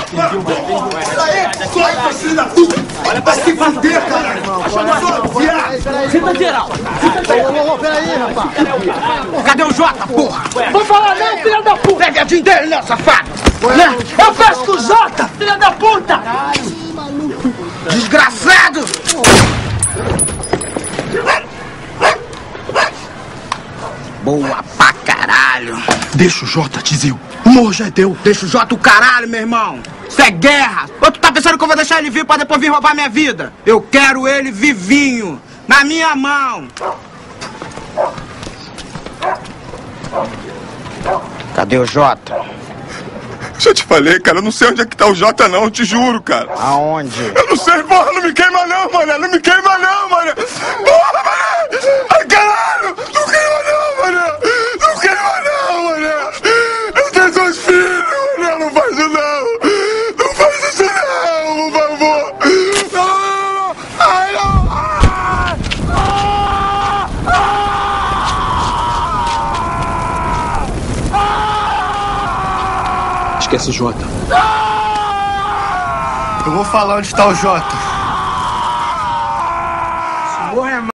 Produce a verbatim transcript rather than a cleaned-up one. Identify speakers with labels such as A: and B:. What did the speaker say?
A: Sai, filho da puta! Olha pra se bater, caralho!
B: Senta geral!
C: Peraí, rapaz!
A: Cadê o Jota, porra?
B: Vou falar não, filha da puta!
A: Pega a dinheiro dele, né, safado?
B: Né? Eu peço com o Jota, filha da puta!
A: Desgraçado! Boa pra caralho!
C: Deixa o Jota, Tizil. O morro já é teu.
A: Deixa o Jota o caralho, meu irmão! Isso é guerra! Ou tu tá pensando que eu vou deixar ele vir pra depois vir roubar minha vida? Eu quero ele vivinho, na minha mão! Cadê o Jota?
D: Já te falei, cara, eu não sei onde é que tá o Jota, não, eu te juro, cara.
A: Aonde?
D: Eu não sei, porra, não me queima não, mané, não me queima não, mané. Porra, mané! Ai, caralho! Não queima não, mané! Não queima não, mané! Eu tenho dois filhos, mané, não faz isso não! Não faz isso não, por favor! Não, não, não! Ai, não! Ai! Ah! Ah!
C: Esquece o Jota.
D: Eu vou falar onde tá o Jota.